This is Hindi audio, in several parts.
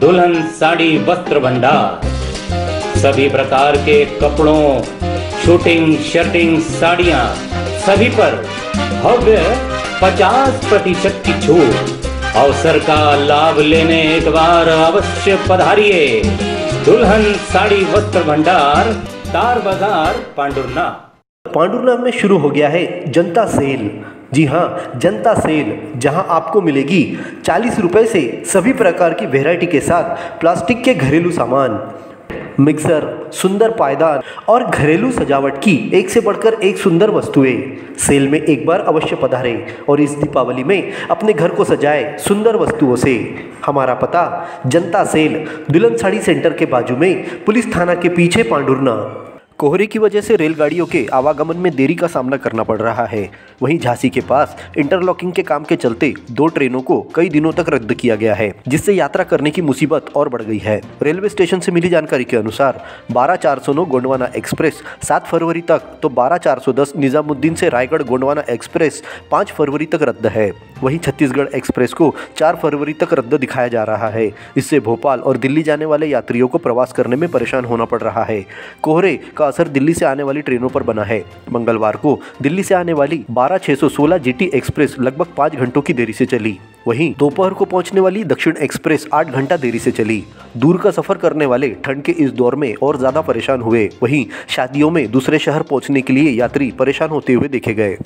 दुल्हन साड़ी वस्त्र भंडार। सभी प्रकार के कपड़ों, शूटिंग, शर्टिंग, साड़ियां, सभी पर भव्य 50% की छूट। अवसर का लाभ लेने एक बार अवश्य पधारिए। दुल्हन साड़ी वस्त्र भंडार, तार बाजार, पांडुरना। पांडुरना में शुरू हो गया है जनता सेल। जी हाँ, जनता सेल, जहां आपको मिलेगी 40 रुपए से सभी प्रकार की वैरायटी के साथ प्लास्टिक के घरेलू सामान, मिक्सर, सुंदर पायदान और घरेलू सजावट की एक से बढ़कर एक सुंदर वस्तुएं। सेल में एक बार अवश्य पधारें और इस दीपावली में अपने घर को सजाए सुंदर वस्तुओं से। हमारा पता जनता सेल, दुल्हन साड़ी सेंटर के बाजू में, पुलिस थाना के पीछे, पांडुरना। कोहरे की वजह से रेलगाड़ियों के आवागमन में देरी का सामना करना पड़ रहा है। वहीं झांसी के पास इंटरलॉकिंग के काम के चलते 2 ट्रेनों को कई दिनों तक रद्द किया गया है, जिससे यात्रा करने की मुसीबत और बढ़ गई है। रेलवे स्टेशन से मिली जानकारी के अनुसार 12409 गोंडवाना एक्सप्रेस 7 फरवरी तक, तो 12410 निजामुद्दीन से रायगढ़ गोंडवाना एक्सप्रेस 5 फरवरी तक रद्द है। वहीं छत्तीसगढ़ एक्सप्रेस को 4 फरवरी तक रद्द दिखाया जा रहा है। इससे भोपाल और दिल्ली जाने वाले यात्रियों को प्रवास करने में परेशान होना पड़ रहा है। कोहरे का असर दिल्ली से आने वाली ट्रेनों पर बना है। मंगलवार को दिल्ली से आने वाली 12616 जीटी एक्सप्रेस लगभग 5 घंटों की देरी से चली। वहीं दोपहर को पहुंचने वाली दक्षिण एक्सप्रेस 8 घंटा देरी से चली। दूर का सफर करने वाले ठंड के इस दौर में और ज्यादा परेशान हुए। वहीं शादियों में दूसरे शहर पहुंचने के लिए यात्री परेशान होते हुए देखे गए।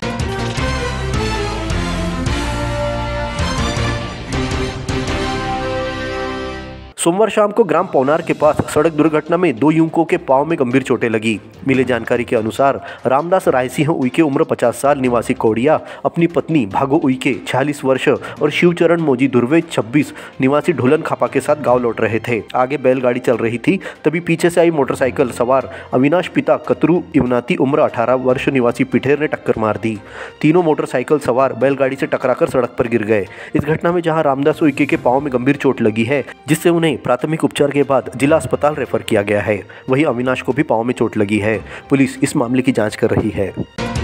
सोमवार शाम को ग्राम पौनार के पास सड़क दुर्घटना में 2 युवकों के पांव में गंभीर चोटें लगी। मिली जानकारी के अनुसार रामदास रायसिंह उइके उम्र 50 साल निवासी कोडिया अपनी पत्नी भागो उइके 46 वर्ष और शिवचरण मोजी दुर्वे 26 निवासी ढोलन खापा के साथ गांव लौट रहे थे। आगे बैलगाड़ी चल रही थी, तभी पीछे से आई मोटरसाइकिल सवार अविनाश पिता कतरू इवनाती उम्र 18 वर्ष निवासी पिठेर ने टक्कर मार दी। तीनों मोटरसाइकिल सवार बैलगाड़ी से टकराकर सड़क पर गिर गए। इस घटना में जहां रामदास उइके के पांव में गंभीर चोट लगी है, जिससे उन्हें प्राथमिक उपचार के बाद जिला अस्पताल रेफर किया गया है। वहीं अविनाश को भी पांव में चोट लगी है। पुलिस इस मामले की जांच कर रही है।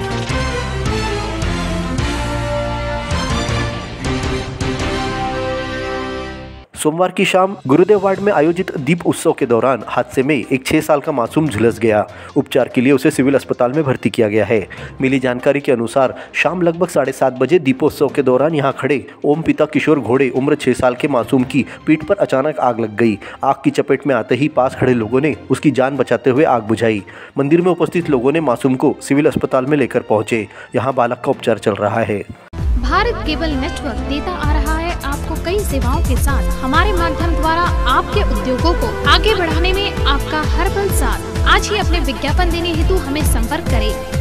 सोमवार की शाम गुरुदेव वार्ड में आयोजित दीप उत्सव के दौरान हादसे में एक 6 साल का मासूम झुलस गया। उपचार के लिए उसे सिविल अस्पताल में भर्ती किया गया है। मिली जानकारी के अनुसार शाम लगभग 7:30 बजे दीपोत्सव के दौरान यहां खड़े ओम पिता किशोर घोड़े उम्र 6 साल के मासूम की पीठ पर अचानक आग लग गई। आग की चपेट में आते ही पास खड़े लोगों ने उसकी जान बचाते हुए आग बुझाई। मंदिर में उपस्थित लोगों ने मासूम को सिविल अस्पताल में लेकर पहुंचे। यहाँ बालक का उपचार चल रहा है। भारत केबल नेटवर्क देता आ रहा है आपको कई सेवाओं के साथ। हमारे माध्यम द्वारा आपके उद्योगों को आगे बढ़ाने में आपका हर पल साथ। आज ही अपने विज्ञापन देने हेतु हमें संपर्क करें।